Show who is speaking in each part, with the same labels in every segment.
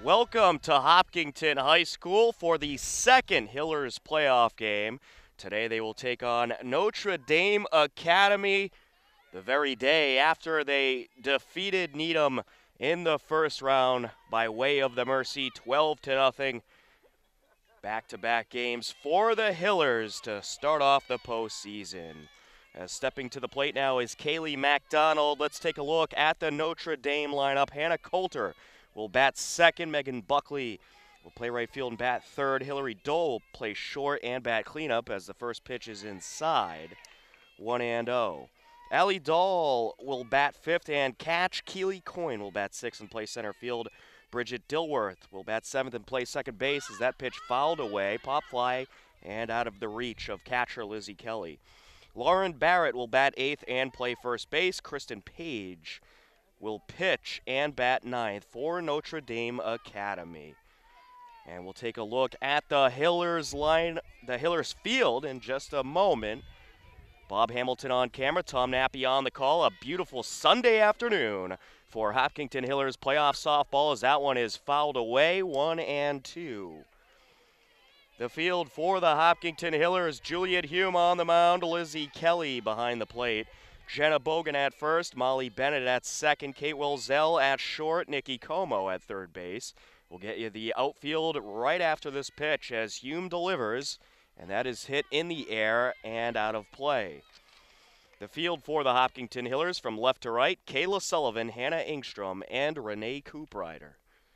Speaker 1: Welcome to Hopkinton High School for the second Hillers playoff game. Today they will take on Notre Dame Academy the very day after they defeated Needham in the first round by way of the Mercy, 12-0. Back-to-back games for the Hillers to start off the postseason. As stepping to the plate now is Kaylee MacDonald. Let's take a look at the Notre Dame lineup. Hannah Coulter will bat second. Megan Buckley will play right field and bat third. Hillary Dole will play short and bat cleanup as the first pitch is inside. 1-0. Allie Dahl will bat fifth and catch. Keely Coyne will bat sixth and play center field. Bridget Dilworth will bat seventh and play second base as that pitch fouled away. Pop fly and out of the reach of catcher Lizzie Kelly. Lauren Barrett will bat eighth and play first base. Kristen Page will pitch and bat ninth for Notre Dame Academy. And we'll take a look at the Hillers field in just a moment. Bob Hamilton on camera, Tom Nappy on the call. A beautiful Sunday afternoon for Hopkinton Hillers playoff softball as that one is fouled away, 1-2. The field for the Hopkinton Hillers, Juliet Hume on the mound, Lizzie Kelly behind the plate. Jenna Bogan at first, Molly Bennett at second, Kate Wilzell at short, Nikki Como at third base. We'll get you the outfield right after this pitch as Hume delivers, and that is hit in the air and out of play. The field for the Hopkinton Hillers from left to right, Kayla Sullivan, Hannah Engstrom, and Renee Cooprider.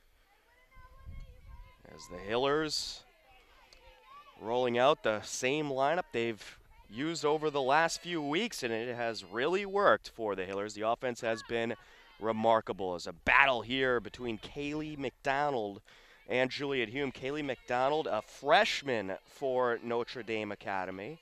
Speaker 1: As the Hillers rolling out the same lineup they've used over the last few weeks, and it has really worked for the Hillers. The offense has been remarkable. As a battle here between Kaylee McDonald and Juliet Hume. Kaylee McDonald, a freshman for Notre Dame Academy.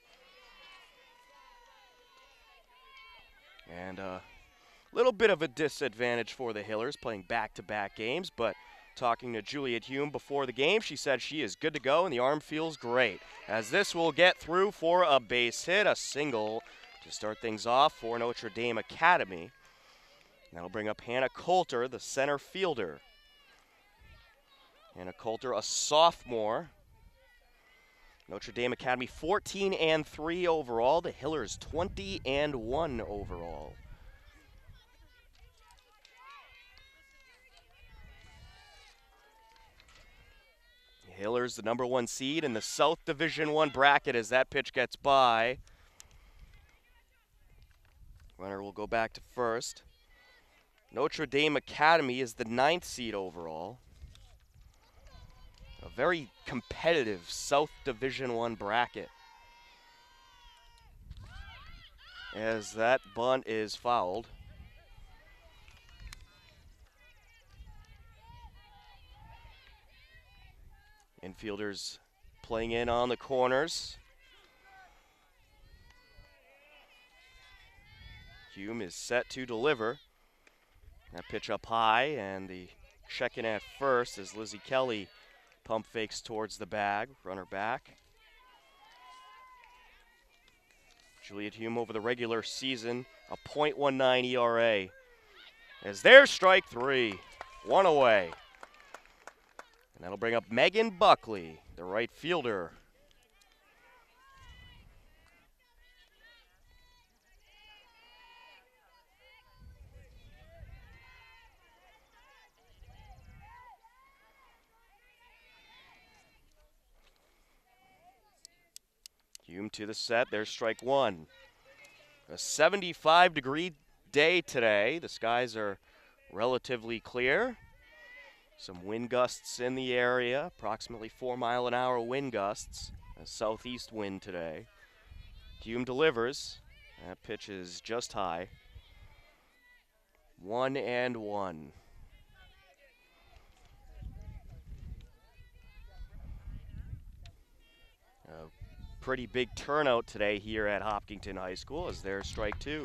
Speaker 1: And a little bit of a disadvantage for the Hillers playing back-to-back games, but talking to Juliet Hume before the game, she said she is good to go and the arm feels great. As this will get through for a base hit, a single to start things off for Notre Dame Academy. That'll bring up Hannah Coulter, the center fielder. Hannah Coulter, a sophomore. Notre Dame Academy 14-3 overall. The Hillers 20-1 overall. Hillers, the number one seed in the South Division I bracket as that pitch gets by. Runner will go back to first. Notre Dame Academy is the 9th seed overall. A very competitive South Division I bracket. As that bunt is fouled. Infielders playing in on the corners. Hume is set to deliver. That pitch up high, and the check in at first as Lizzie Kelly pump fakes towards the bag, runner back. Juliet Hume over the regular season, a .19 ERA. As there's strike three, one away. And that'll bring up Megan Buckley, the right fielder. Hume to the set, there's strike one. A 75-degree day today. The skies are relatively clear. Some wind gusts in the area, approximately 4-mile-an-hour wind gusts. A southeast wind today. Hume delivers. That pitch is just high. 1-1. Pretty big turnout today here at Hopkinton High School as there's strike two.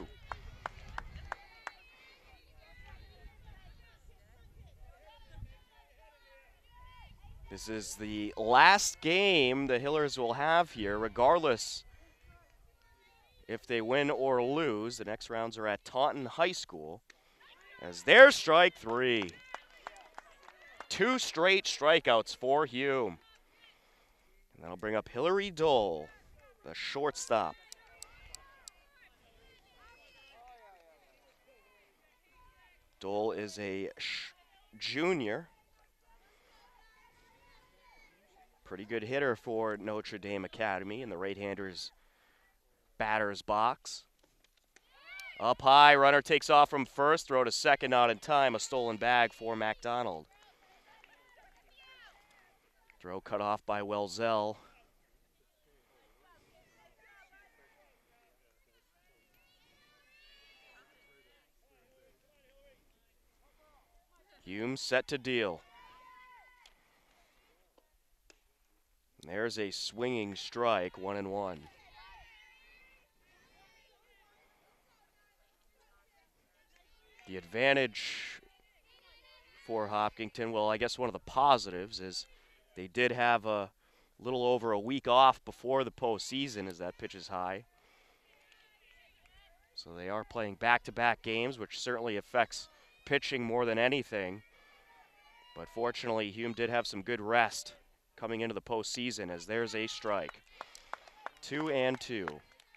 Speaker 1: This is the last game the Hillers will have here, regardless if they win or lose. The next rounds are at Taunton High School as there's strike three. 2 straight strikeouts for Hume. And that'll bring up Hillary Dole, the shortstop. Dole is a junior. Pretty good hitter for Notre Dame Academy in the right-hander's batter's box. Up high, runner takes off from first, throw to second, not in time. A stolen bag for MacDonald. Throw cut off by Welzell. Hume set to deal. And there's a swinging strike, 1-1. The advantage for Hopkinton, well, I guess one of the positives is they did have a little over a week off before the postseason as that pitch is high. So they are playing back-to-back games, which certainly affects pitching more than anything. But fortunately, Hume did have some good rest coming into the postseason as there's a strike. 2-2.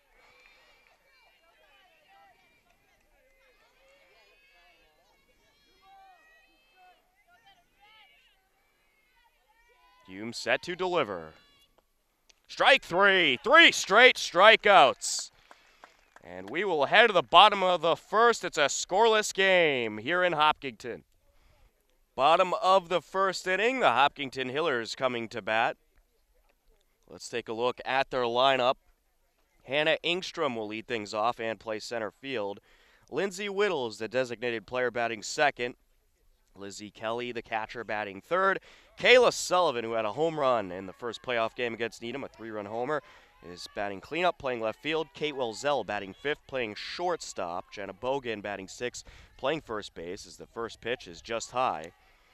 Speaker 1: Hume set to deliver. Strike 3. 3 straight strikeouts. And we will head to the bottom of the first. It's a scoreless game here in Hopkinton. Bottom of the first inning, the Hopkinton Hillers coming to bat. Let's take a look at their lineup. Hannah Engstrom will lead things off and play center field. Lindsay Whittle is the designated player batting second. Lizzie Kelly, the catcher, batting third. Kayla Sullivan, who had a home run in the first playoff game against Needham, a 3-run homer, is batting cleanup, playing left field. Kate Welzell batting fifth, playing shortstop. Jenna Bogan batting sixth, playing first base as the first pitch is just high.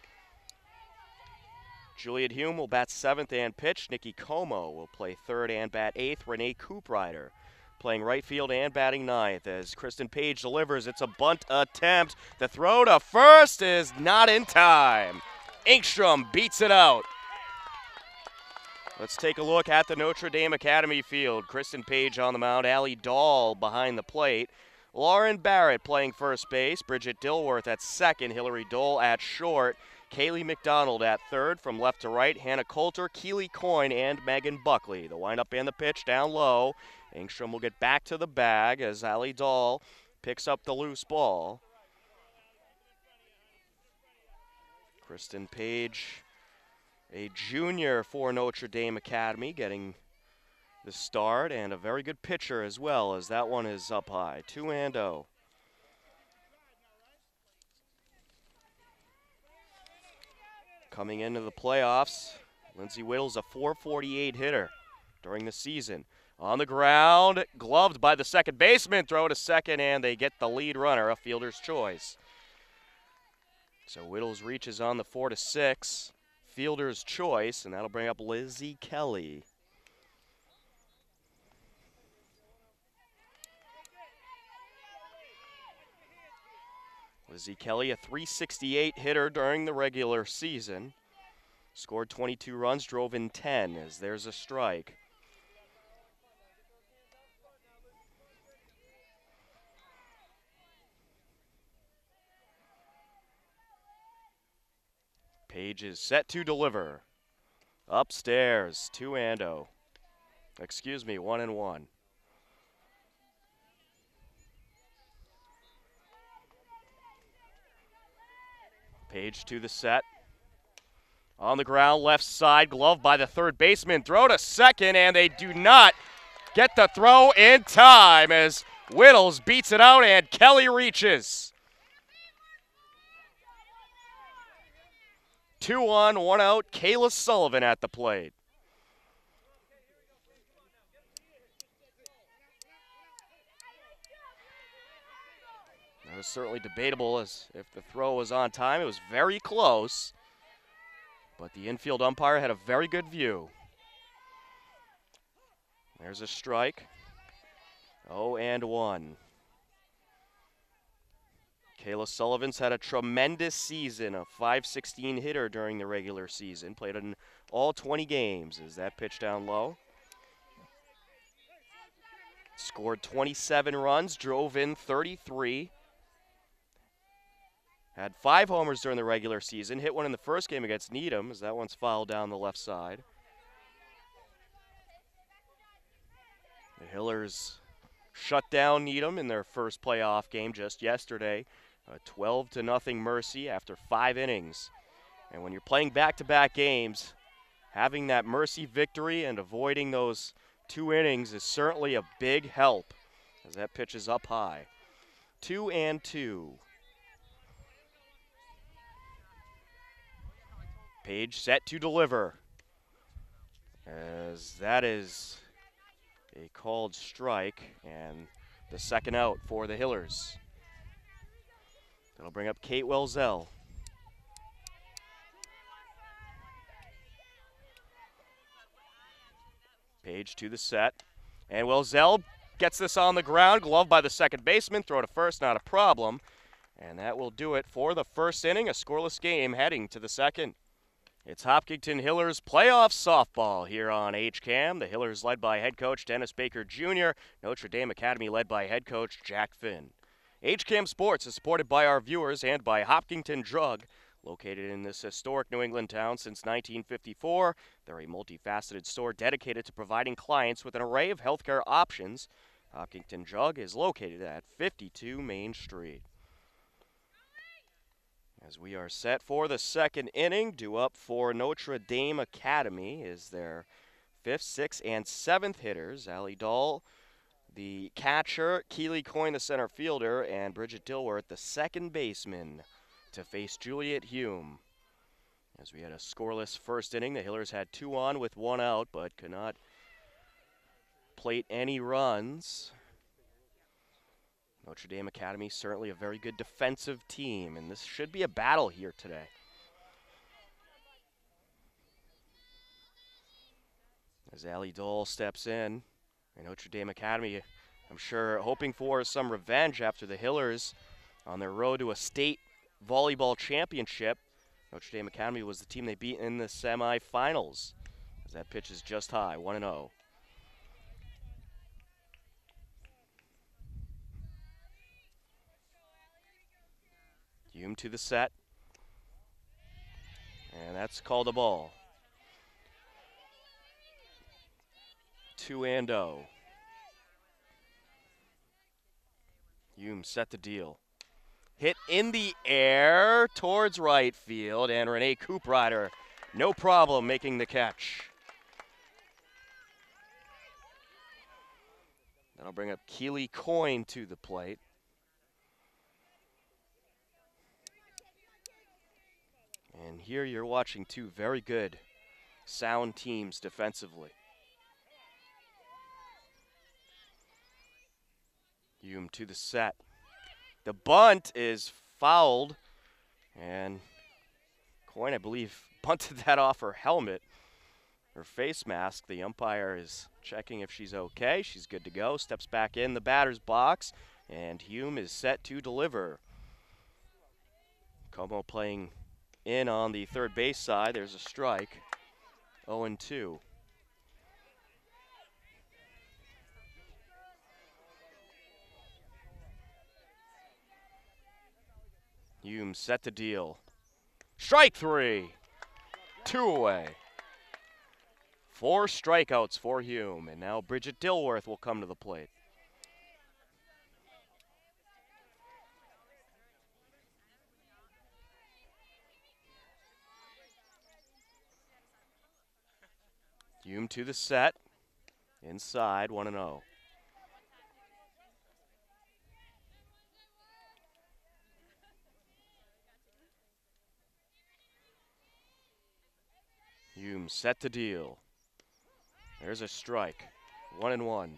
Speaker 1: Juliet Hume will bat seventh and pitch. Nikki Como will play third and bat eighth. Renee Cooprider playing right field and batting ninth as Kristen Page delivers. It's a bunt attempt. The throw to first is not in time. Engstrom beats it out. Let's take a look at the Notre Dame Academy field. Kristen Page on the mound. Allie Dahl behind the plate. Lauren Barrett playing first base. Bridget Dilworth at second. Hillary Dole at short. Kaylee McDonald at third. From left to right, Hannah Coulter, Keely Coyne, and Megan Buckley. The windup and the pitch down low. Engstrom will get back to the bag as Allie Dahl picks up the loose ball. Kristen Page, a junior for Notre Dame Academy, getting the start, and a very good pitcher as well, as that one is up high. 2-0. Coming into the playoffs, Lindsay Whittle's a .448 hitter during the season. On the ground, gloved by the second baseman, throw to second, and they get the lead runner, a fielder's choice. So Whittle's reach is on the 4-6, fielder's choice, and that'll bring up Lizzie Kelly. Lizzie Kelly, a .368 hitter during the regular season. Scored 22 runs, drove in 10, as there's a strike. Page is set to deliver. Upstairs, 2-0. Excuse me, 1-1. Page to the set. On the ground, left side, glove by the third baseman. Throw to second, and they do not get the throw in time as Whittles beats it out and Kelly reaches. 2 on, 1 out. Kayla Sullivan at the plate. That was certainly debatable as if the throw was on time. It was very close, but the infield umpire had a very good view. There's a strike. 0-1. Kayla Sullivan's had a tremendous season, a .516 hitter during the regular season. Played in all 20 games. Is that pitch down low? Scored 27 runs, drove in 33. Had 5 homers during the regular season. Hit one in the first game against Needham, as that one's fouled down the left side. The Hillers shut down Needham in their first playoff game just yesterday. A 12-0 Mercy after 5 innings. And when you're playing back-to-back games, having that Mercy victory and avoiding those 2 innings is certainly a big help, as that pitch is up high. 2-2. Page set to deliver, as that is a called strike and the second out for the Hillers. That'll bring up Kate Welzell. Page to the set, and Welzell gets this on the ground, gloved by the second baseman, throw to first, not a problem. And that will do it for the first inning, a scoreless game heading to the second. It's Hopkinton Hillers playoff softball here on HCAM. The Hillers led by head coach Dennis Baker Jr., Notre Dame Academy led by head coach Jack Finn. HCAM Sports is supported by our viewers and by Hopkinton Drug. Located in this historic New England town since 1954, they're a multifaceted store dedicated to providing clients with an array of healthcare options. Hopkinton Drug is located at 52 Main Street. As we are set for the second inning, due up for Notre Dame Academy is their 5th, 6th, and 7th hitters. Allie Dahl, the catcher, Keely Coyne, the center fielder, and Bridget Dilworth, the second baseman, to face Juliet Hume. As we had a scoreless first inning, the Hillers had 2 on with 1 out, but could not plate any runs. Notre Dame Academy, certainly a very good defensive team, and this should be a battle here today. As Allie Dole steps in, and Notre Dame Academy, I'm sure, hoping for some revenge after the Hillers on their road to a state volleyball championship. Notre Dame Academy was the team they beat in the semifinals. As that pitch is just high, 1-0. Hume to the set, and that's called a ball. 2-0. Hume set the deal. Hit in the air towards right field, and Renee Cooprider, no problem making the catch. That'll bring up Keely Coyne to the plate. And here you're watching 2 very good, sound teams defensively. Hume to the set. The bunt is fouled, and Coyne, I believe, bunted that off her helmet, her face mask. The umpire is checking if she's okay. She's good to go. Steps back in the batter's box, and Hume is set to deliver. Como playing in on the third base side. There's a strike. 0-2. Hume set the deal. Strike 3. 2 away. 4 strikeouts for Hume, and now Bridget Dilworth will come to the plate. Hume to the set. Inside, 1-0. Hume set the deal. There's a strike. 1-1.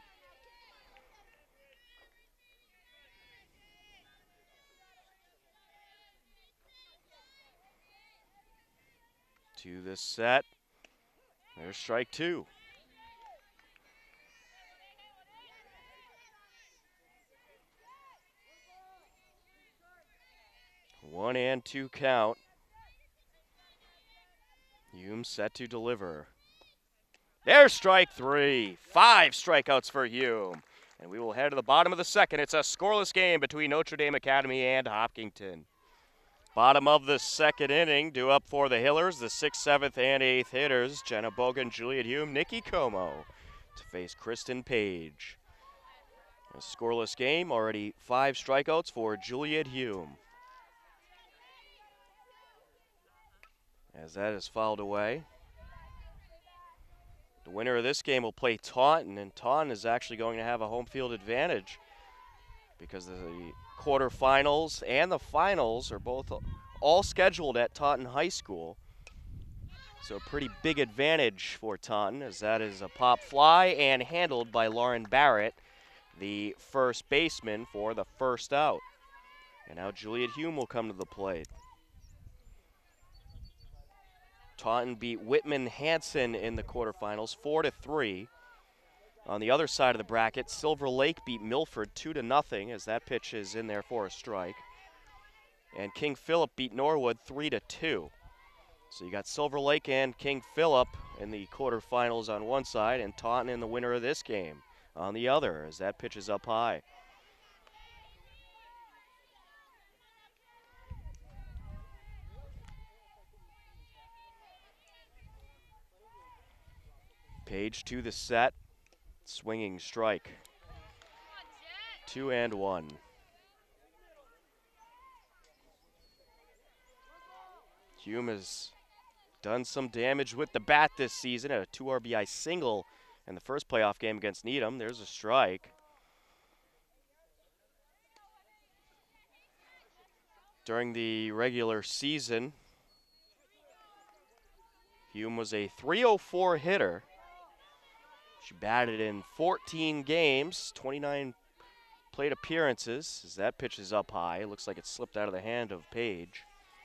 Speaker 1: To the set. There's strike 2. 1-2 count. Hume set to deliver. There's strike 3. 5 strikeouts for Hume. And we will head to the bottom of the second. It's a scoreless game between Notre Dame Academy and Hopkinton. Bottom of the second inning, due up for the Hillers, the 6th, 7th, and 8th hitters, Jenna Bogan, Juliet Hume, Nikki Como, to face Kristen Page. A scoreless game, already 5 strikeouts for Juliet Hume. As that is fouled away. The winner of this game will play Taunton, and Taunton is actually going to have a home field advantage because the quarterfinals and the finals are both all scheduled at Taunton High School. So a pretty big advantage for Taunton, as that is a pop fly and handled by Lauren Barrett, the first baseman, for the first out. And now Juliet Hume will come to the plate. Taunton beat Whitman Hansen in the quarterfinals 4-3. On the other side of the bracket, Silver Lake beat Milford 2-0, as that pitch is in there for a strike. And King Philip beat Norwood 3-2. So you got Silver Lake and King Philip in the quarterfinals on one side, and Taunton in the winner of this game on the other, as that pitch is up high. Page to the set, swinging strike. 2-1. Hume has done some damage with the bat this season, a 2 RBI single in the first playoff game against Needham. There's a strike. During the regular season, Hume was a .304 hitter. She batted in 14 games, 29 plate appearances, as that pitch is up high. It looks like it slipped out of the hand of Page.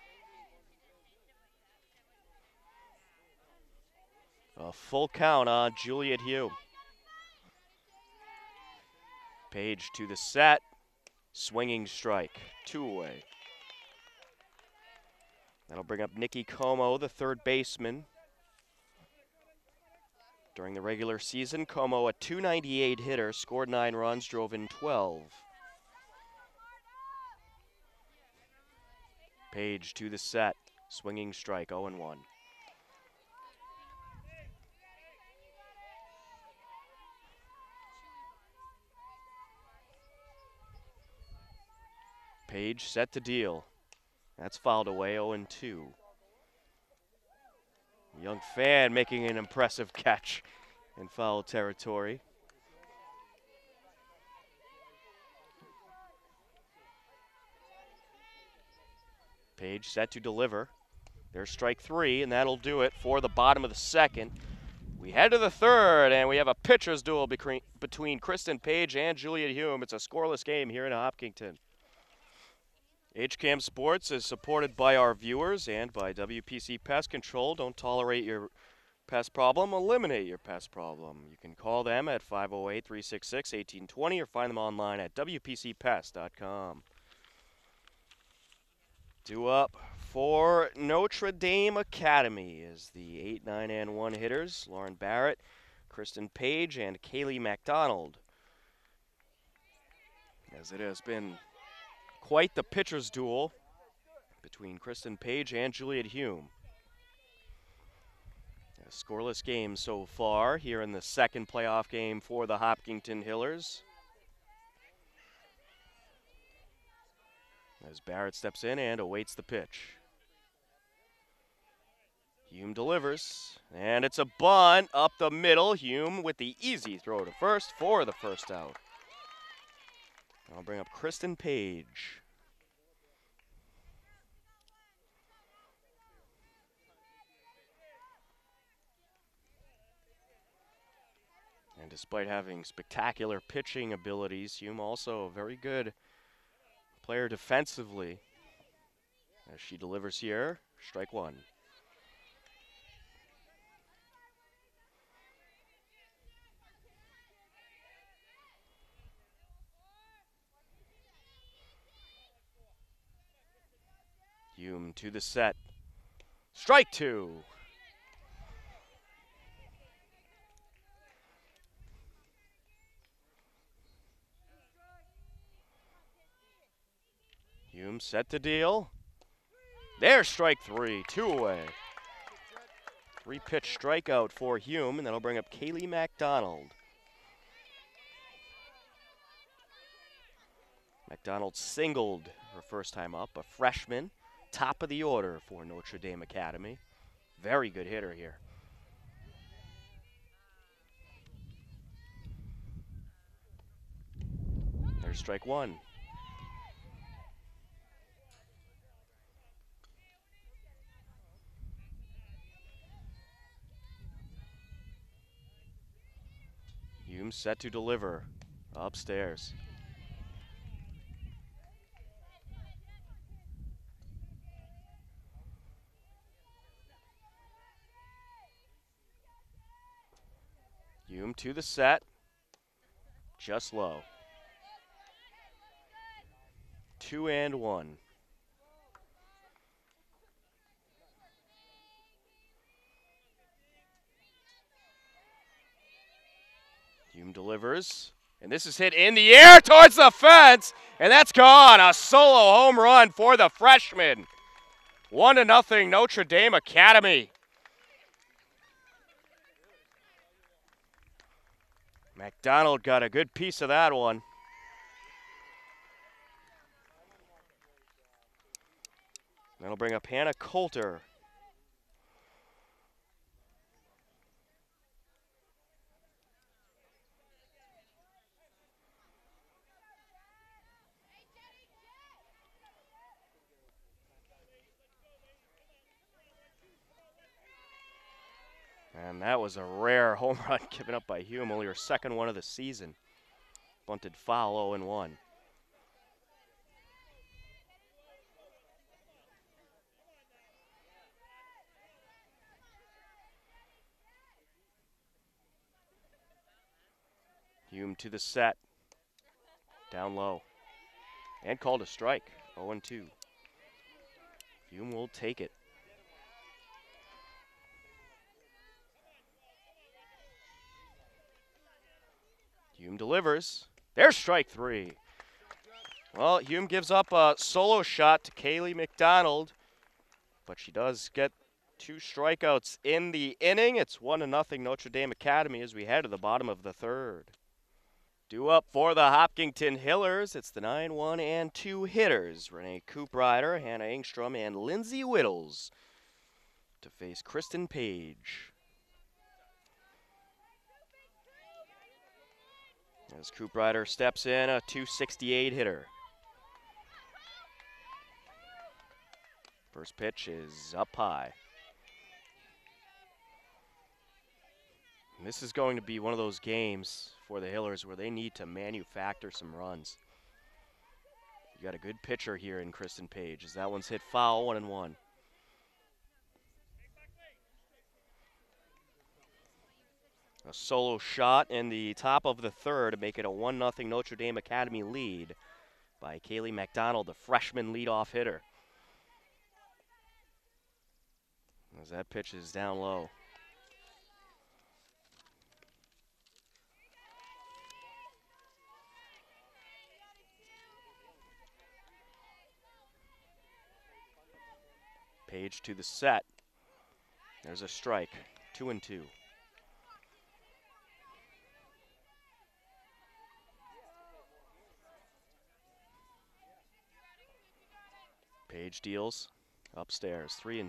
Speaker 1: A full count on Juliet Hume. Page to the set, swinging strike, 2 away. That'll bring up Nikki Como, the third baseman. During the regular season, Como, a .298 hitter, scored 9 runs, drove in 12. Page to the set, swinging strike, 0-1. Page set to deal. That's fouled away, 0-2. Young fan making an impressive catch in foul territory. Page set to deliver. There's strike 3, and that'll do it for the bottom of the second. We head to the third, and we have a pitcher's duel between Kristen Page and Juliet Hume. It's a scoreless game here in Hopkinton. HCAM Sports is supported by our viewers and by WPC Pest Control. Don't tolerate your pest problem, eliminate your pest problem. You can call them at 508-366-1820 or find them online at WPCPest.com. Due up for Notre Dame Academy is the 8, 9, and 1 hitters, Lauren Barrett, Kristen Page, and Kaylee McDonald. As it has been quite the pitcher's duel between Kristen Page and Juliet Hume. A scoreless game so far here in the second playoff game for the Hopkinton Hillers. As Barrett steps in and awaits the pitch. Hume delivers, and it's a bunt up the middle. Hume with the easy throw to first for the first out. I'll bring up Kristen Page. And despite having spectacular pitching abilities, Hume also a very good player defensively. As she delivers here, strike 1. Hume to the set. Strike two. Hume set to deal. There's strike three, 2 away. 3-pitch strikeout for Hume, and that'll bring up Kaylee McDonald. McDonald singled her first time up, a freshman, top of the order for Notre Dame Academy. Very good hitter here. There's strike one. Hume set to deliver upstairs. Hume to the set, just low. 2-1. Hume delivers, and this is hit in the air towards the fence, and that's gone. A solo home run for the freshman. 1-0 Notre Dame Academy. McDonald got a good piece of that one. That'll bring up Hannah Coulter. And that was a rare home run given up by Hume, only her second one of the season. Bunted foul, 0-1. Hume to the set. Down low. And called a strike, 0-2. Hume will take it. Hume delivers. There's strike three. Well, Hume gives up a solo shot to Kaylee McDonald, but she does get 2 strikeouts in the inning. It's 1-0 Notre Dame Academy as we head to the bottom of the third. Due up for the Hopkinton Hillers, it's the 9-1 and 2 hitters, Renee Cooprider, Hannah Engstrom, and Lindsay Whittles to face Kristen Page. As Cooprider steps in, a .268 hitter. First pitch is up high. And this is going to be one of those games for the Hillers where they need to manufacture some runs. You got a good pitcher here in Kristen Page, as that one's hit foul, 1-1. A solo shot in the top of the third to make it a 1-0 Notre Dame Academy lead by Kaylee McDonald, the freshman leadoff hitter. As that pitch is down low. Page to the set. There's a strike, 2-2. Page deals upstairs, 3-2.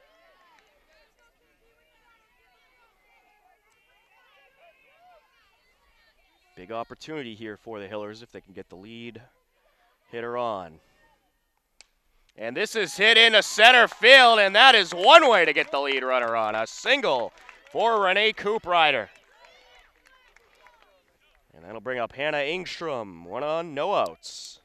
Speaker 1: Big opportunity here for the Hillers if they can get the lead hitter on. And this is hit into center field, and that is one way to get the lead runner on. A single for Renee Cooprider. And that'll bring up Hannah Engstrom, 1 on, no outs.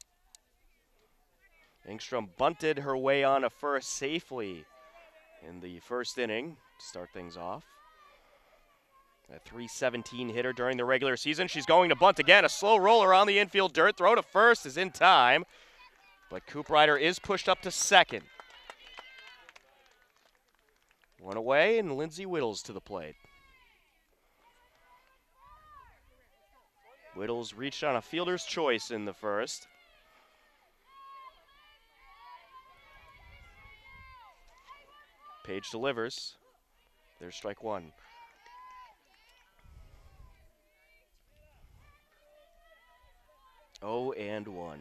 Speaker 1: Engstrom bunted her way on to first safely in the first inning to start things off. A .317 hitter during the regular season. She's going to bunt again. A slow roller on the infield dirt. Throw to first is in time. But Cooprider is pushed up to second. One away, and Lindsey Whittles to the plate. Whittles reached on a fielder's choice in the first. Page delivers. There's strike one. Oh, and 1.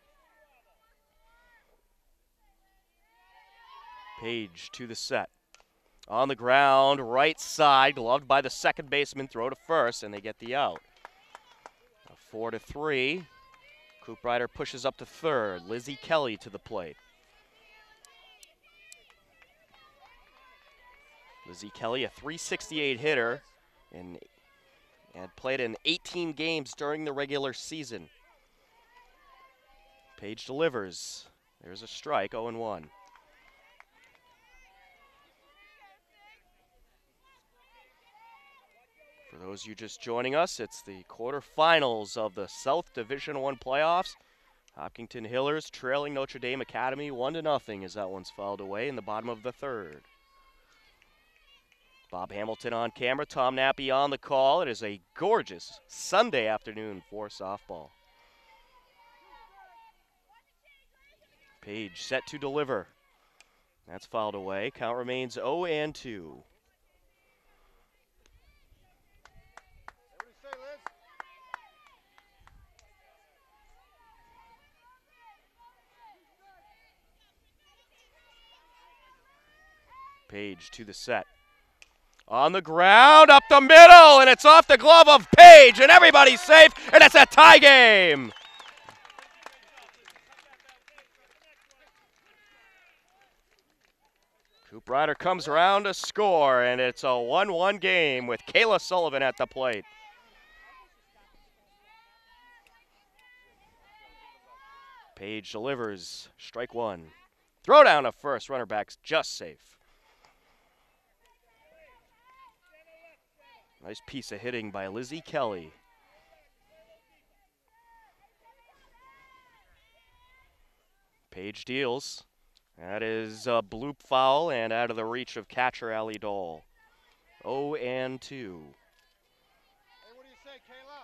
Speaker 1: Page to the set. On the ground, right side, gloved by the second baseman, throw to first, and they get the out. 4-3. Coop Ryder pushes up to third. Lizzie Kelly to the plate. Lizzie Kelly, a .368 hitter, and played in 18 games during the regular season. Page delivers. There's a strike, 0-1. For those of you just joining us, it's the quarterfinals of the South Division I playoffs. Hopkinton Hillers trailing Notre Dame Academy 1-0 as that one's fouled away in the bottom of the third. Bob Hamilton on camera, Tom Nappy on the call. It is a gorgeous Sunday afternoon for softball. Page set to deliver. That's fouled away. Count remains 0-2. Page to the set. On the ground, up the middle, and it's off the glove of Page, and everybody's safe, and it's a tie game. Coop Ryder comes around to score, and it's a 1-1 game with Kayla Sullivan at the plate. Page delivers, strike one. Throw down to first, runner back's just safe. Nice piece of hitting by Lizzie Kelly. Page deals. That is a bloop foul and out of the reach of catcher Allie Dahl. 0-2.
Speaker 2: Hey, what do you say, Kayla?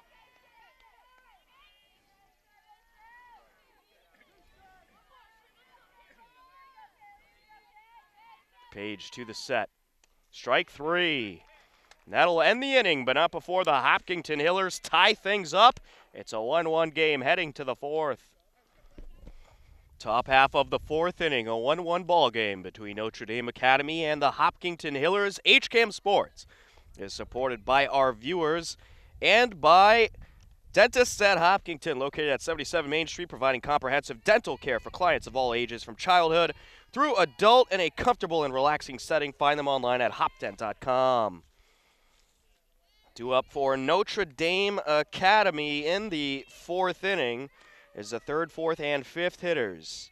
Speaker 1: Page to the set. Strike three. That'll end the inning, but not before the Hopkinton Hillers tie things up. It's a 1-1 game heading to the fourth. Top half of the fourth inning, a 1-1 ball game between Notre Dame Academy and the Hopkinton Hillers. HCAM Sports is supported by our viewers and by Dentists at Hopkinton, located at 77 Main Street, providing comprehensive dental care for clients of all ages from childhood through adult in a comfortable and relaxing setting. Find them online at hopdent.com. Due up for Notre Dame Academy in the fourth inning is the third, fourth, and fifth hitters.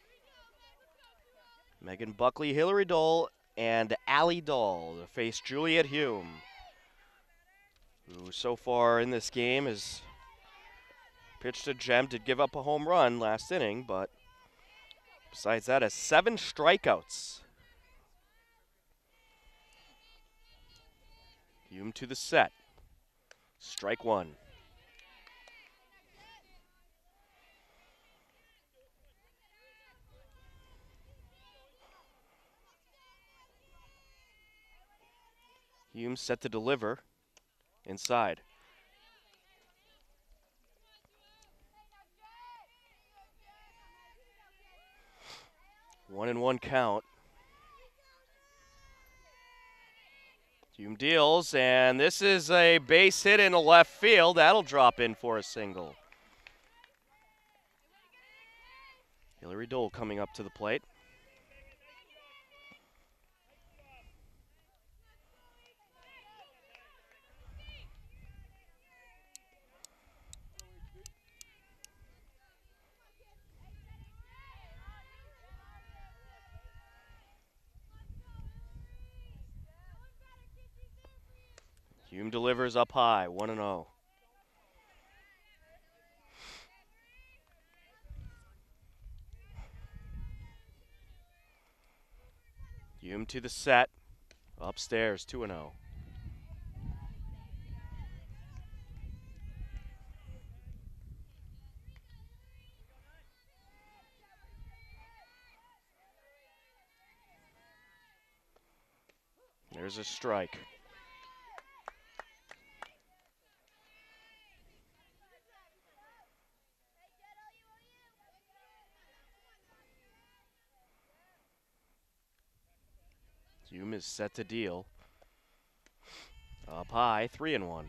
Speaker 1: Megan Buckley, Hillary Dole, and Allie Dahl to face Juliet Hume, who so far in this game has pitched a gem, did give up a home run last inning, but besides that, has 7 strikeouts. Hume to the set. Strike one. Hume set to deliver. Inside. 1-1 count. Hume deals, and this is a base hit in the left field. That'll drop in for a single. Hillary Dole coming up to the plate. Hume delivers up high, 1-0. Hume to the set. Upstairs, 2-0. There's a strike. Hume is set to deal. Up high, 3-1.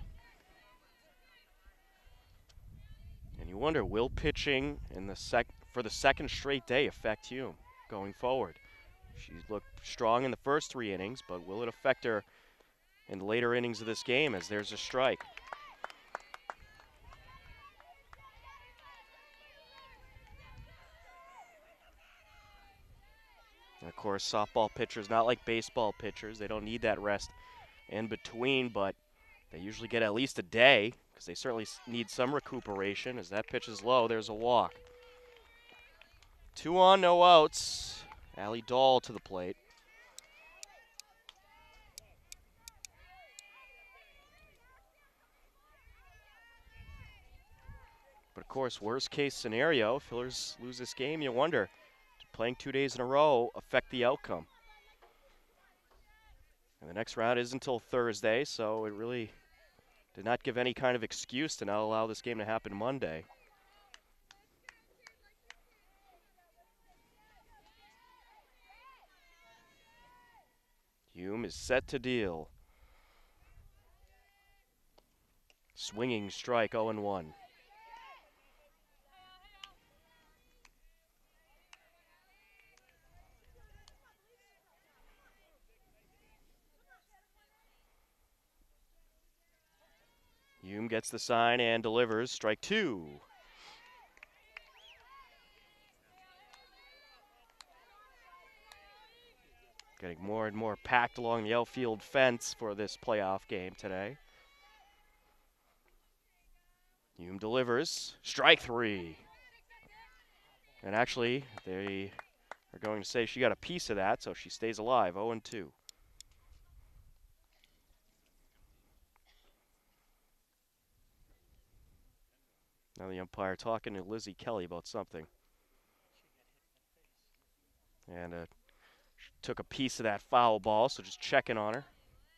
Speaker 1: And you wonder, will pitching in for the second straight day affect Hume going forward? She looked strong in the first 3 innings, but will it affect her in the later innings of this game as there's a strike? And of course, softball pitchers, not like baseball pitchers, they don't need that rest in between, but they usually get at least a day because they certainly need some recuperation. As that pitch is low, there's a walk. 2 on, no outs. Allie Dahl to the plate. But of course, worst case scenario, if Hillers lose this game, you wonder, did playing 2 days in a row affect the outcome? And the next round is until Thursday, so it really did not give any kind of excuse to not allow this game to happen Monday. Hume is set to deal. Swinging strike, 0-1. Hume gets the sign and delivers. Strike 2. Getting more and more packed along the outfield fence for this playoff game today. Hume delivers. Strike 3. And actually, they are going to say she got a piece of that, so she stays alive, 0-2. Now the umpire talking to Lizzie Kelly about something. And took a piece of that foul ball, so just checking on her.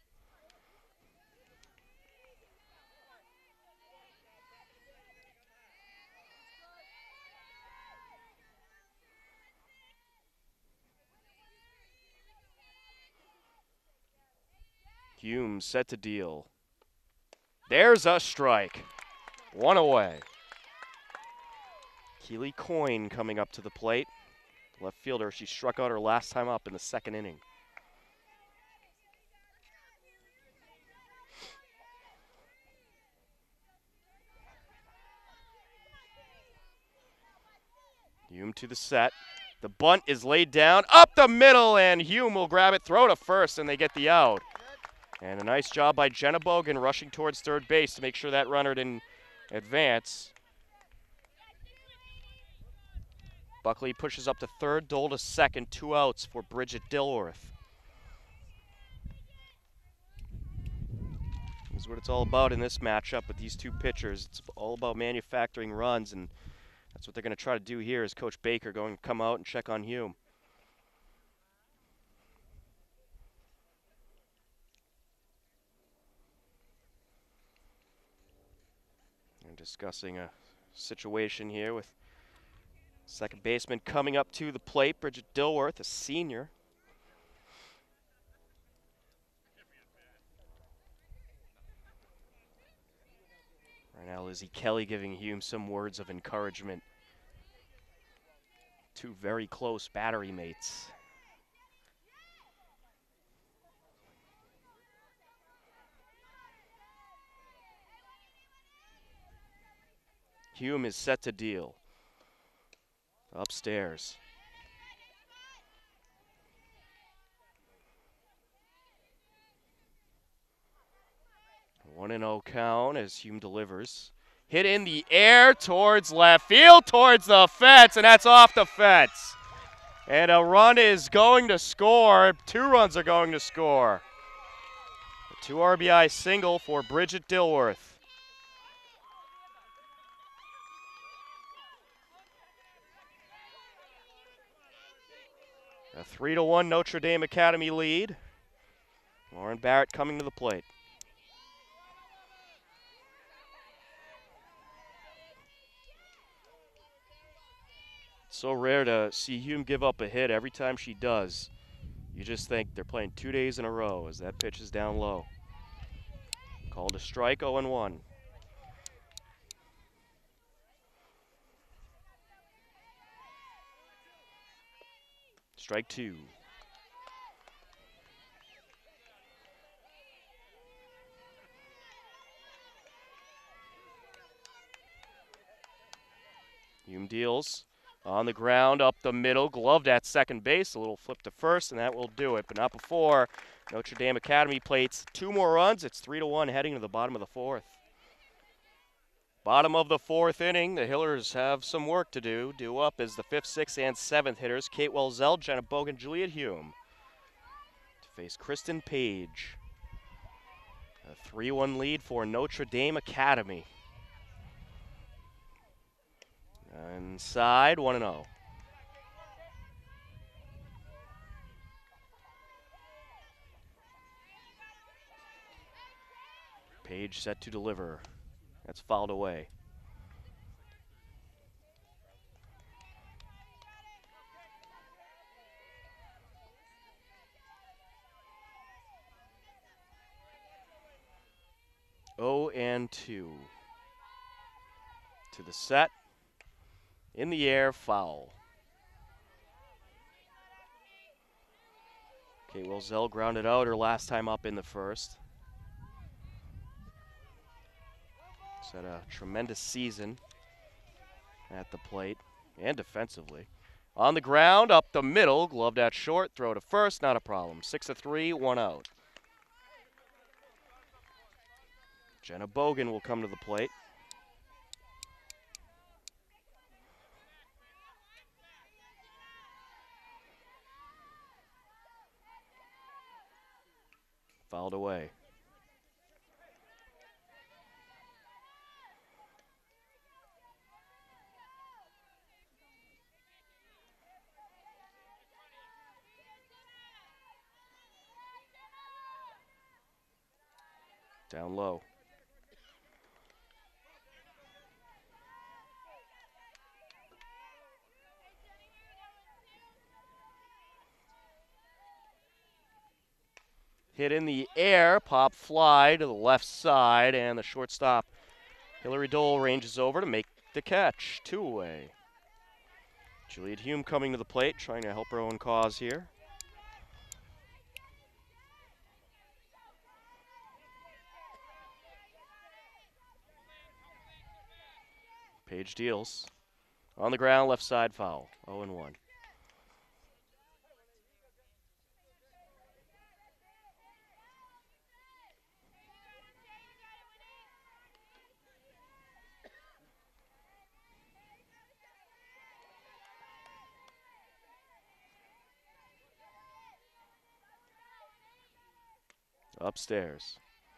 Speaker 1: Hume set to deal. There's a strike. 1 away. Keely Coyne coming up to the plate. Left fielder, she struck out her last time up in the 2nd inning. Hume to the set. The bunt is laid down, up the middle, and Hume will grab it, throw to first, and they get the out. And a nice job by Jenna Bogan rushing towards third base to make sure that runner didn't advance. Buckley pushes up to third, Dole to second, 2 outs for Bridget Dilworth. This is what it's all about in this matchup with these two pitchers. It's all about manufacturing runs, and that's what they're going to try to do here. Is Coach Baker going to come out and check on Hume? And discussing a situation here with second baseman coming up to the plate, Bridget Dilworth, a senior. Right now, Lizzie Kelly giving Hume some words of encouragement. 2 very close battery mates. Hume is set to deal. Upstairs. One and 0 count as Hume delivers. Hit in the air towards left field, towards the fence, and that's off the fence. And a run is going to score. 2 runs are going to score. 2 RBI single for Bridget Dilworth. A 3-1 Notre Dame Academy lead. Lauren Barrett coming to the plate. It's so rare to see Hume give up a hit. Every time she does, you just think they're playing 2 days in a row as that pitch is down low. Called a strike, 0-1. Strike 2. Hume deals on the ground, up the middle, gloved at second base. A little flip to first, and that will do it, but not before Notre Dame Academy plates 2 more runs. It's 3-1 heading to the bottom of the 4th. Bottom of the 4th inning, the Hillers have some work to do. Due up is the 5th, 6th, and 7th hitters, Kate Welzell, Jenna Bogan, Juliet Hume, to face Kristen Page. A 3-1 lead for Notre Dame Academy. Inside, 1-0. Page set to deliver. That's fouled away. Oh and 2. To the set. In the air, foul. Kate Welzell grounded out her last time up in the first. She's had a tremendous season at the plate and defensively. On the ground, up the middle, gloved at short, throw to first, not a problem. 6-3, 1 out. Jenna Bogan will come to the plate. Fouled away. Down low. Hit in the air, pop fly to the left side, and the shortstop, Hillary Dole, ranges over to make the catch. 2 away. Juliet Hume coming to the plate, trying to help her own cause here. Page deals. On the ground, left side, foul. 0-1. Upstairs.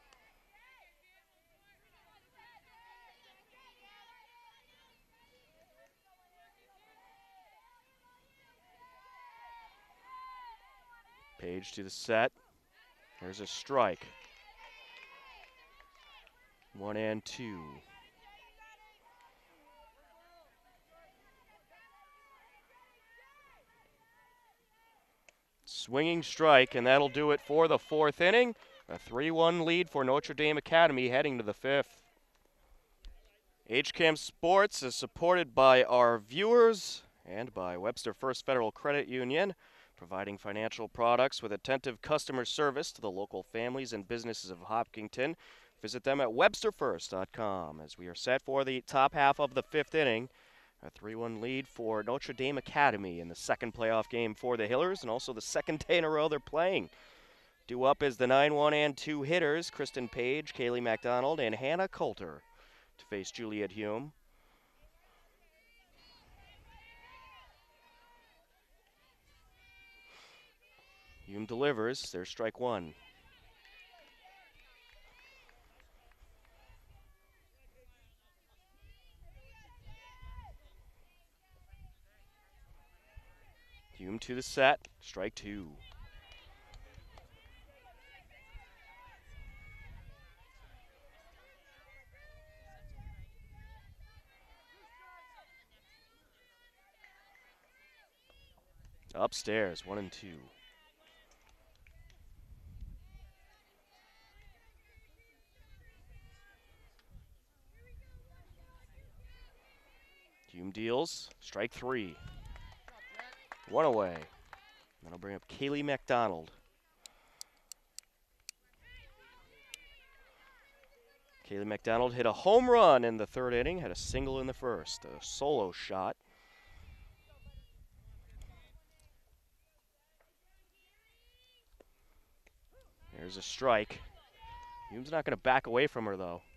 Speaker 1: Page to the set. There's a strike. 1-2. Swinging strike, and that'll do it for the 4th inning. A 3-1 lead for Notre Dame Academy heading to the 5th. HCAM Sports is supported by our viewers and by Webster First Federal Credit Union, providing financial products with attentive customer service to the local families and businesses of Hopkinton. Visit them at websterfirst.com as we are set for the top half of the 5th inning. A 3-1 lead for Notre Dame Academy in the second playoff game for the Hillers, and also the second day in a row they're playing. Due up is the 9-1 and 2 hitters, Kristen Page, Kaylee MacDonald, and Hannah Coulter, to face Juliet Hume. Hume delivers. There's strike 1. Hume to the set, strike two. Upstairs, 1-2. Hume deals, strike three. One away. That'll bring up Kaylee McDonald. Kaylee McDonald hit a home run in the third inning, had a single in the first, a solo shot. There's a strike. Hume's not going to back away from her, though.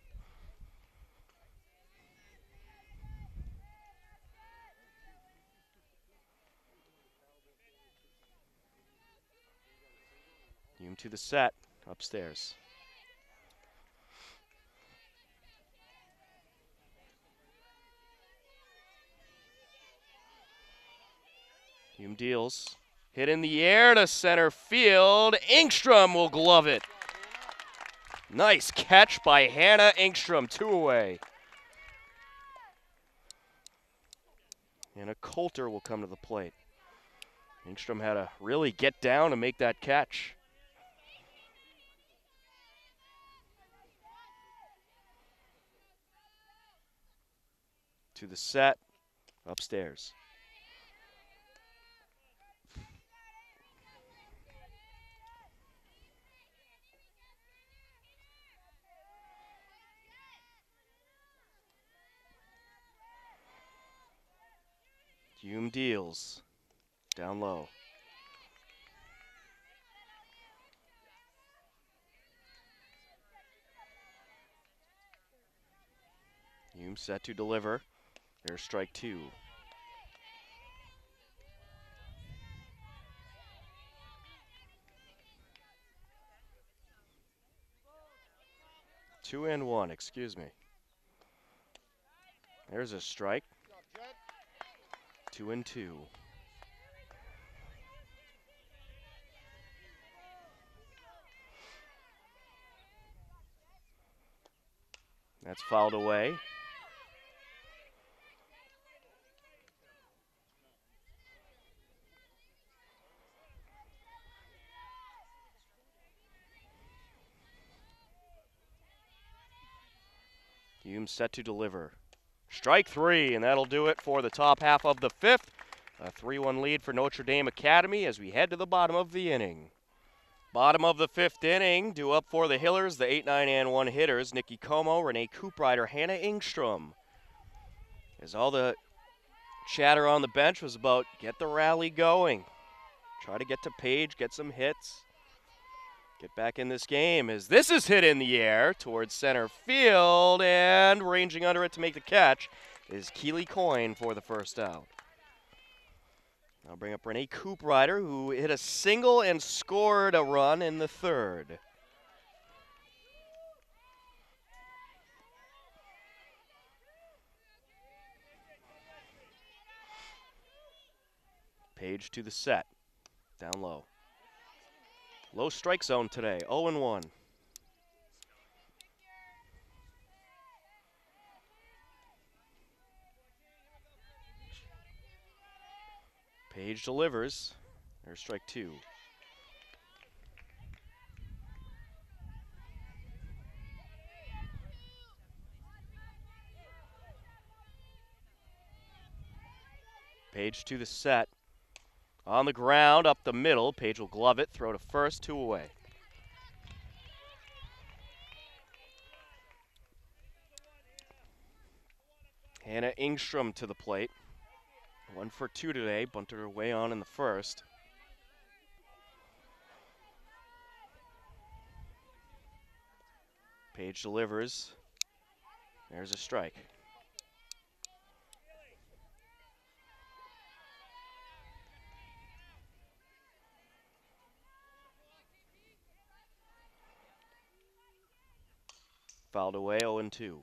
Speaker 1: Hume to the set, upstairs. Hume deals. Hit in the air to center field. Engstrom will glove it. Nice catch by Hannah Engstrom, 2 away. And a Coulter will come to the plate. Engstrom had to really get down to make that catch. To the set, upstairs. Hume deals. Down low. Hume set to deliver. There's strike two. Two and one, excuse me. There's a strike. 2-2. That's fouled away. Hume set to deliver. Strike three, and that'll do it for the top half of the fifth. A 3-1 lead for Notre Dame Academy as we head to the bottom of the inning. Bottom of the fifth inning, due up for the Hillers, the 8-9-1 hitters, Nikki Como, Renee Cooprider, Hannah Engstrom. As all the chatter on the bench was about get the rally going. Try to get to Page, get some hits. Get back in this game as this is hit in the air towards center field, and ranging under it to make the catch is Keely Coyne for the first out. I'll bring up Renee Cooprider, who hit a single and scored a run in the third. Page to the set, down low. Low strike zone today, 0-1. Page delivers. There's strike two. Page to the set. On the ground, up the middle. Page will glove it, throw to first, 2 away. Hannah Engstrom to the plate. 1 for 2 today, bunted her way on in the first. Page delivers. There's a strike. Fouled away, 0-2.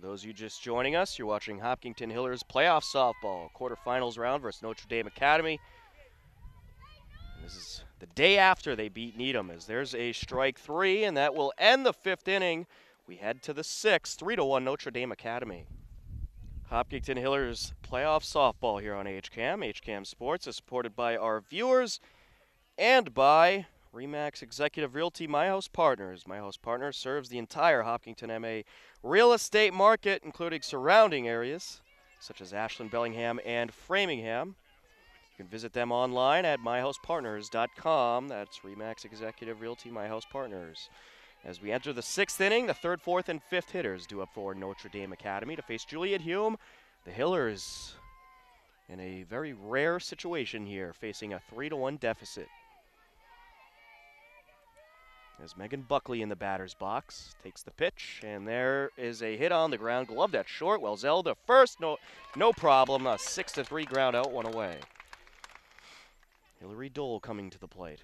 Speaker 1: those of you just joining us, you're watching Hopkinton Hillers playoff softball quarterfinals round versus Notre Dame Academy. And this is the day after they beat Needham, as there's a strike three, and that will end the fifth inning. We head to the sixth, 3-1 Notre Dame Academy. Hopkinton Hillers playoff softball here on HCAM. HCAM Sports is supported by our viewers and by RE/MAX Executive Realty My House Partners. My House Partners serves the entire Hopkinton MA real estate market, including surrounding areas such as Ashland, Bellingham, and Framingham. You can visit them online at myhousepartners.com. That's RE/MAX Executive Realty My House Partners. As we enter the sixth inning, the third, fourth, and fifth hitters due up for Notre Dame Academy to face Juliet Hume. The Hillers in a very rare situation here, facing a 3-1 deficit. As Megan Buckley in the batter's box takes the pitch, and there is a hit on the ground, gloved at short. Welzell to first, no problem. A 6-3 ground out, one away. Hillary Dole coming to the plate.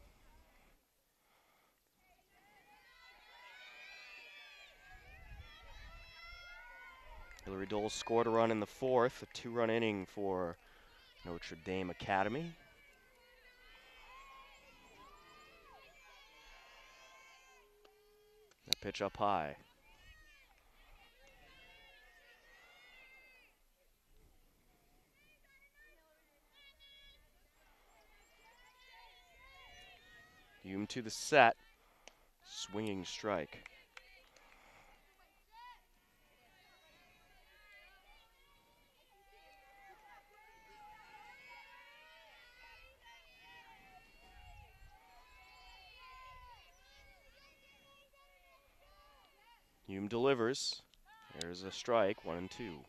Speaker 1: Hillary Dole scored a run in the fourth, a 2-run inning for Notre Dame Academy. That pitch up high. Hume to the set. Swinging strike. Hume delivers. There's a strike, 1-2.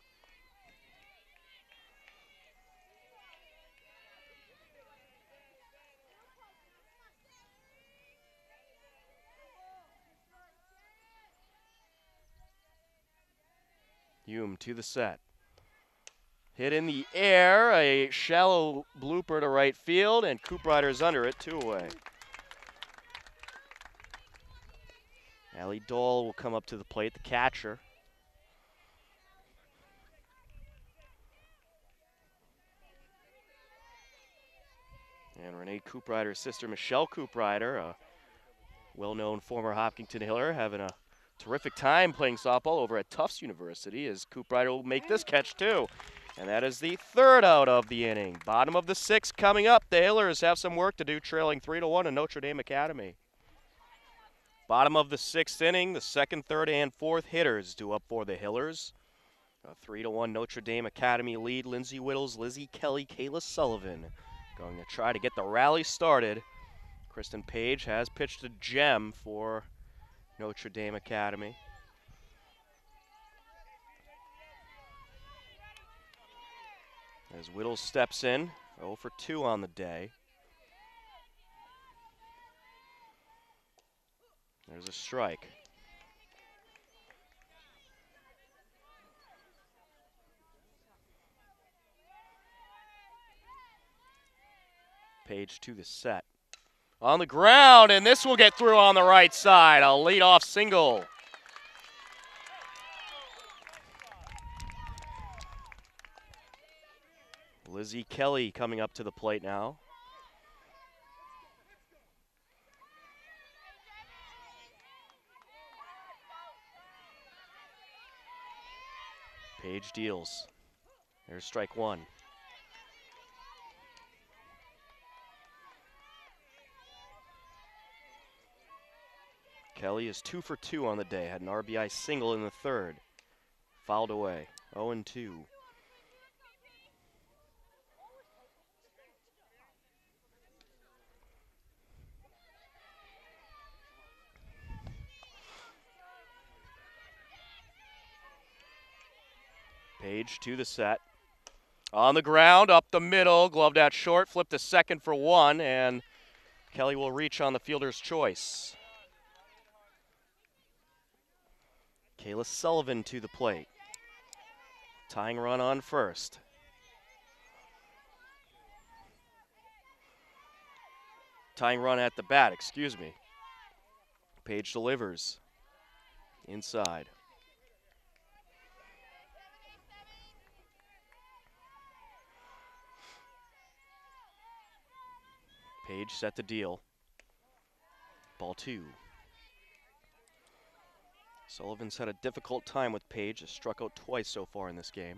Speaker 1: Hume to the set. Hit in the air, a shallow blooper to right field, and Coop Rider's under it, 2 away. Allie Dole will come up to the plate, the catcher. And Renee Cooprider's sister, Michelle Cooprider, a well-known former Hopkinton Hiller, having a terrific time playing softball over at Tufts University, as Cooprider will make this catch too. And that is the third out of the inning. Bottom of the sixth coming up. The Hillers have some work to do, trailing 3-1 in Notre Dame Academy. Bottom of the sixth inning, the second, third, and fourth hitters due up for the Hillers. A 3-1 Notre Dame Academy lead. Lindsay Whittles, Lizzie Kelly, Kayla Sullivan going to try to get the rally started. Kristen Page has pitched a gem for Notre Dame Academy. As Whittles steps in, 0 for 2 on the day. There's a strike. Page to the set. On the ground, and this will get through on the right side. A leadoff single. Lizzie Kelly coming up to the plate now. Page deals. There's strike one. Kelly is 2 for 2 on the day. Had an RBI single in the third. Fouled away. 0-2. Page to the set. On the ground, up the middle, gloved out short, flipped to second for 1, and Kelly will reach on the fielder's choice. Kayla Sullivan to the plate. Tying run on first. Tying run at the bat, excuse me. Page delivers. Inside. Page set the deal. Ball 2. Sullivan's had a difficult time with Page, has struck out twice so far in this game.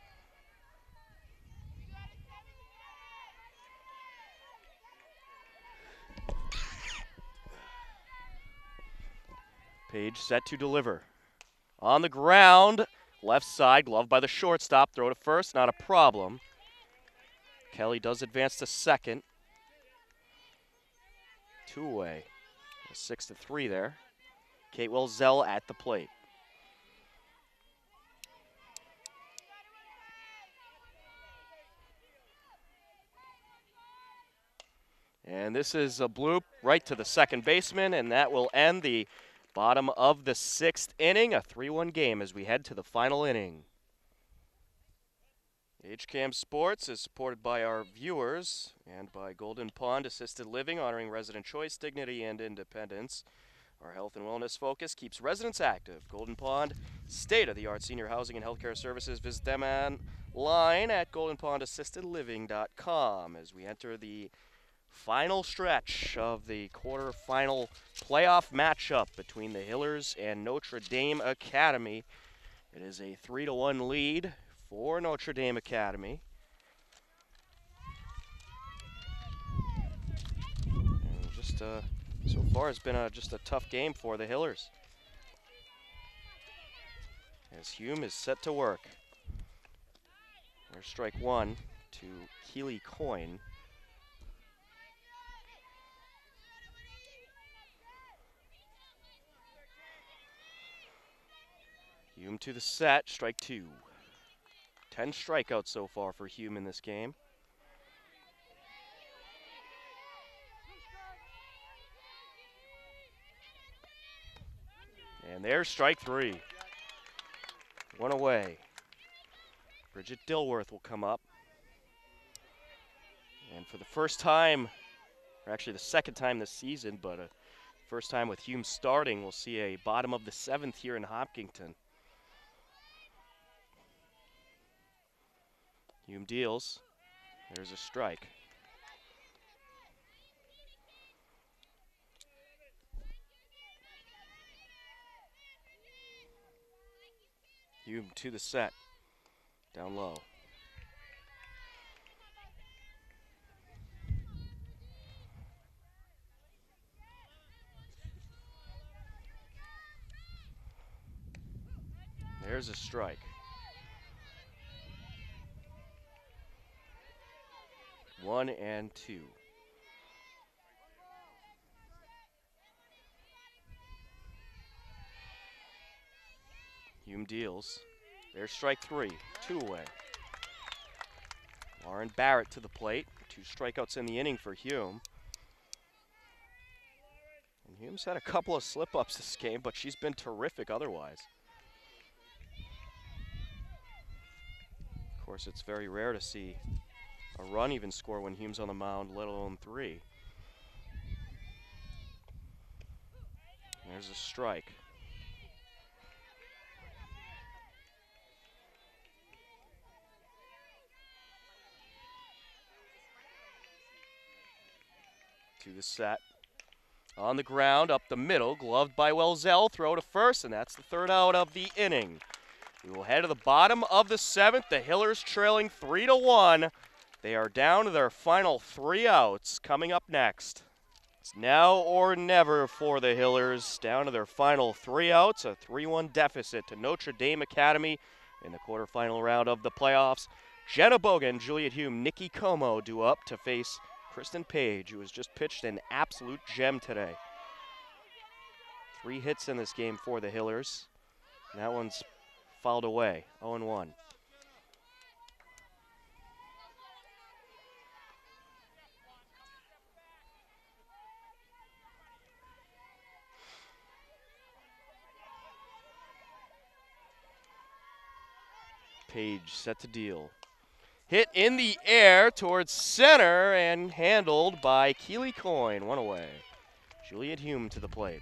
Speaker 1: Page set to deliver. On the ground, left side, glove by the shortstop, throw to first, not a problem. Kelly does advance to second. 2 away. 6-3 there. Kate Welzell at the plate. And this is a bloop right to the second baseman, and that will end the bottom of the 6th inning. A 3-1 game as we head to the final inning. HCAM Sports is supported by our viewers and by Golden Pond Assisted Living, honoring resident choice, dignity, and independence. Our health and wellness focus keeps residents active. Golden Pond, state-of-the-art senior housing and healthcare services. Visit them online at goldenpondassistedliving.com as we enter the final stretch of the quarterfinal playoff matchup between the Hillers and Notre Dame Academy. It is a 3-1 lead for Notre Dame Academy. And just so far it's been just a tough game for the Hillers, as Hume is set to work. There's strike 1 to Keely Coyne. Hume to the set, strike 2. 10 strikeouts so far for Hume in this game. And there's strike 3. 1 away. Bridget Dilworth will come up. And for the first time, or actually the second time this season, but first time with Hume starting, we'll see a bottom of the 7th here in Hopkinton. Hume deals. There's a strike. Hume to the set. Down low. There's a strike. 1-2. Hume deals. There's strike 3. 2 away. Lauren Barrett to the plate. 2 strikeouts in the inning for Hume. And Hume's had a couple of slip-ups this game, but she's been terrific otherwise. Of course, it's very rare to see a run even score when Hume's on the mound, let alone 3. There's a strike. To the set. On the ground, up the middle, gloved by Welzell, throw to first, and that's the 3rd out of the inning. We will head to the bottom of the 7th, the Hillers trailing 3-1. They are down to their final 3 outs. Coming up next, it's now or never for the Hillers, down to their final 3 outs, a 3-1 deficit to Notre Dame Academy in the quarterfinal round of the playoffs. Jenna Bogan, Juliet Hume, Nikki Como due up to face Kristen Page, who has just pitched an absolute gem today. 3 hits in this game for the Hillers. And that one's fouled away, 0-1. Page set to deal. Hit in the air towards center and handled by Keely Coyne. 1 away. Juliet Hume to the plate.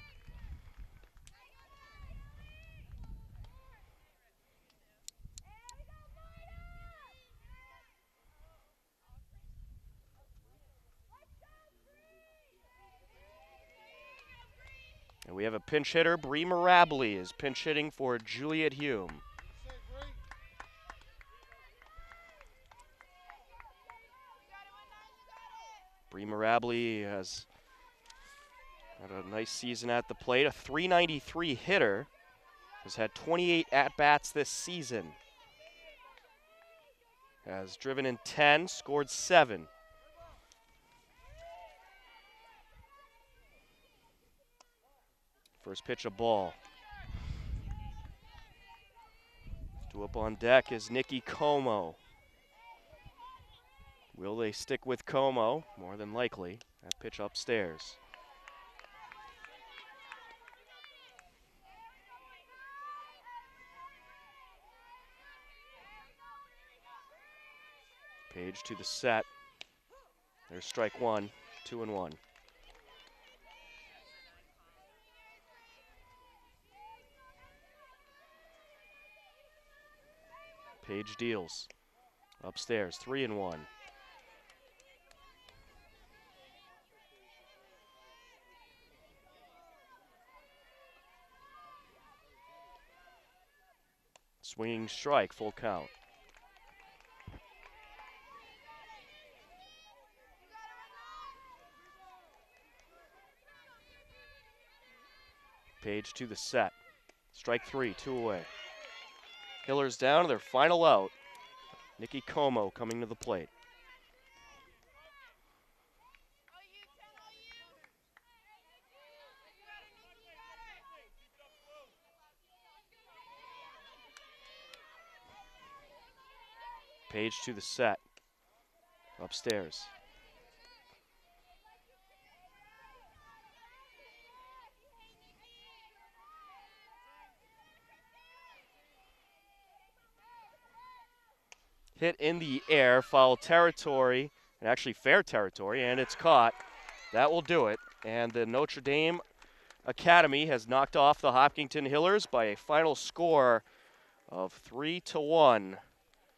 Speaker 1: we have a pinch hitter. Bree Mirably is pinch hitting for Juliet Hume. Bree Mirably has had a nice season at the plate. A .393 hitter. Has had 28 at-bats this season. Has driven in 10, scored 7. First pitch, a ball. Due up on deck is Nikki Como. Will they stick with Como? More than likely. That pitch upstairs. Page to the set. There's strike one, 2-1. Page deals. Upstairs, 3-1. Swinging strike, full count. Page to the set. Strike 3, 2 away. Hillers down to their final out. Nikki Como coming to the plate. Page to the set. Upstairs. Hit in the air, foul territory, and actually fair territory, and it's caught. That will do it. And the Notre Dame Academy has knocked off the Hopkinton Hillers by a final score of 3-1. A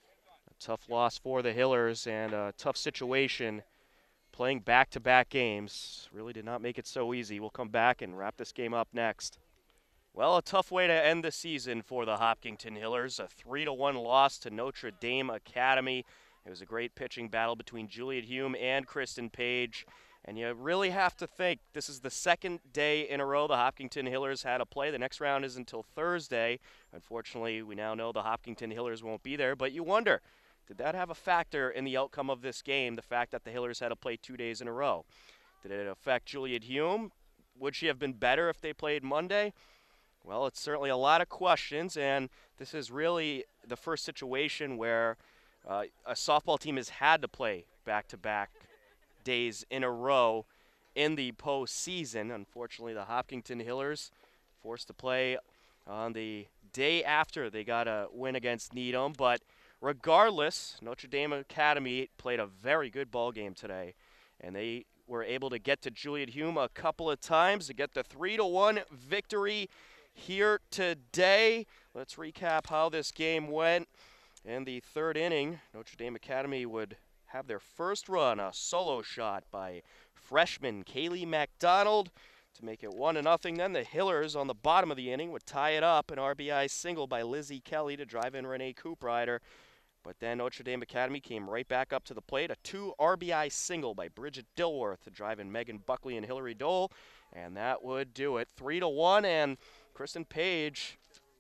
Speaker 1: tough loss for the Hillers and a tough situation. Playing back-to-back games really did not make it so easy. We'll come back and wrap this game up next. Well, a tough way to end the season for the Hopkinton Hillers. A 3-1 loss to Notre Dame Academy. It was a great pitching battle between Juliet Hume and Kristen Page. And you really have to think this is the second day in a row the Hopkinton Hillers had a play. The next round is until Thursday. Unfortunately, we now know the Hopkinton Hillers won't be there. But you wonder, did that have a factor in the outcome of this game, the fact that the Hillers had to play 2 days in a row? Did it affect Juliet Hume? Would she have been better if they played Monday? Well, it's certainly a lot of questions, and this is really the first situation where a softball team has had to play back-to-back days in a row in the postseason. Unfortunately, the Hopkinton Hillers forced to play on the day after they got a win against Needham. But regardless, Notre Dame Academy played a very good ball game today, and they were able to get to Juliet Hume a couple of times to get the 3-1 victory here today. Let's recap how this game went. In the third inning, Notre Dame Academy would have their first run, a solo shot by freshman Kaylee McDonald to make it 1-0. Then the Hillers on the bottom of the inning would tie it up, an RBI single by Lizzie Kelly to drive in Renee Cooprider. But then Notre Dame Academy came right back up to the plate, a 2 RBI single by Bridget Dilworth to drive in Megan Buckley and Hillary Dole, and that would do it. 3-1, and Kristen Page,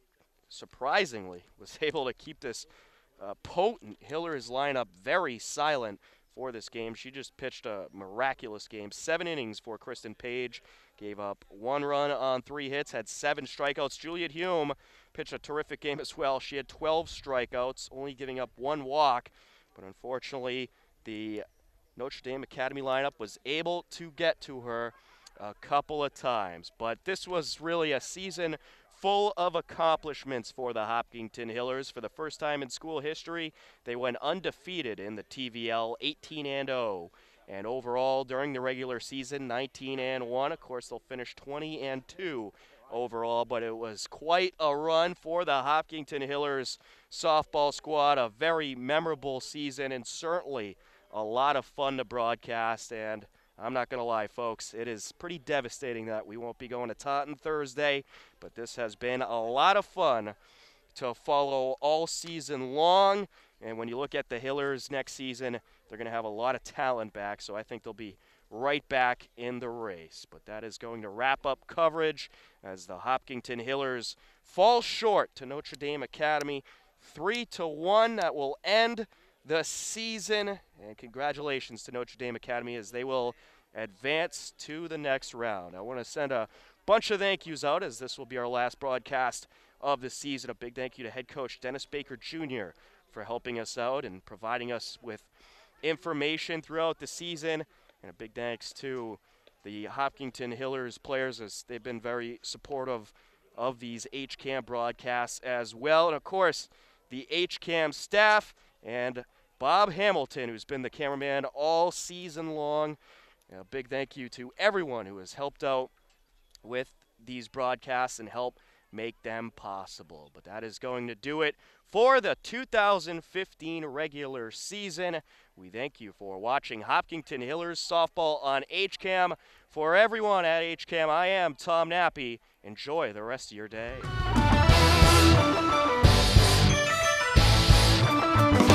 Speaker 1: surprisingly, was able to keep this potent Hillers lineup very silent for this game. She just pitched a miraculous game. 7 innings for Kristen Page. Gave up 1 run on 3 hits, had 7 strikeouts. Juliet Hume pitched a terrific game as well. She had 12 strikeouts, only giving up 1 walk. But unfortunately, the Notre Dame Academy lineup was able to get to her a couple of times. But this was really a season full of accomplishments for the Hopkinton Hillers. For the first time in school history, they went undefeated in the TVL, 18-0. And overall, during the regular season, 19-1. Of course, they'll finish 20-2 overall, but it was quite a run for the Hopkinton Hillers softball squad. A very memorable season and certainly a lot of fun to broadcast, and I'm not going to lie, folks. It is pretty devastating that we won't be going to Taunton Thursday, but this has been a lot of fun to follow all season long. And when you look at the Hillers next season, they're going to have a lot of talent back, so I think they'll be right back in the race. But that is going to wrap up coverage as the Hopkinton Hillers fall short to Notre Dame Academy 3-1. That will end the season. And congratulations to Notre Dame Academy as they will advance to the next round. I want to send a bunch of thank yous out as this will be our last broadcast of the season. A big thank you to head coach Dennis Baker Jr. for helping us out and providing us with information throughout the season. And a big thanks to the Hopkinton Hillers players as they've been very supportive of these HCAM broadcasts as well. And, of course, the HCAM staff and Bob Hamilton, who's been the cameraman all season long. A big thank you to everyone who has helped out with these broadcasts and help make them possible. But that is going to do it for the 2015 regular season. We thank you for watching Hopkinton Hillers softball on HCAM. For everyone at HCAM, I am Tom Nappy. Enjoy the rest of your day.